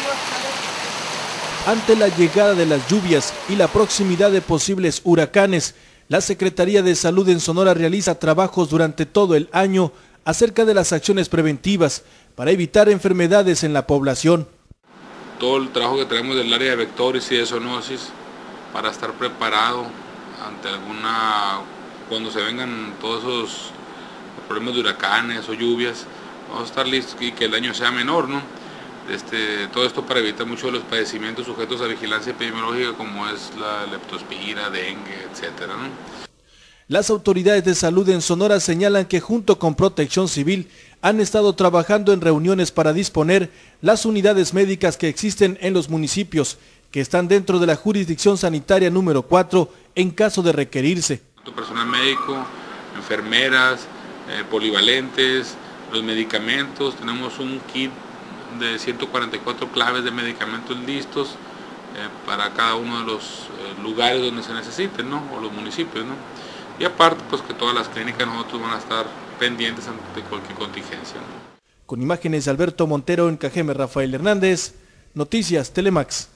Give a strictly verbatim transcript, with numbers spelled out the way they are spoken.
Ante la llegada de las lluvias y la proximidad de posibles huracanes, la Secretaría de Salud en Sonora realiza trabajos durante todo el año acerca de las acciones preventivas para evitar enfermedades en la población. Todo el trabajo que tenemos del área de vectores y de zoonosis para estar preparado ante alguna, cuando se vengan todos esos problemas de huracanes o lluvias, vamos a estar listos y que el daño sea menor, ¿no? Este, todo esto para evitar muchos de los padecimientos sujetos a vigilancia epidemiológica como es la leptospira, dengue, etcétera, ¿no? Las autoridades de salud en Sonora señalan que junto con Protección Civil han estado trabajando en reuniones para disponer las unidades médicas que existen en los municipios que están dentro de la jurisdicción sanitaria número cuatro en caso de requerirse. Personal médico, enfermeras, eh, polivalentes, los medicamentos, tenemos un kit de ciento cuarenta y cuatro claves de medicamentos listos eh, para cada uno de los eh, lugares donde se necesiten, ¿no? O los municipios, ¿no? Y aparte, pues que todas las clínicas nosotros van a estar pendientes ante cualquier contingencia, ¿no? Con imágenes de Alberto Montero, en Cajeme Rafael Hernández, Noticias Telemax.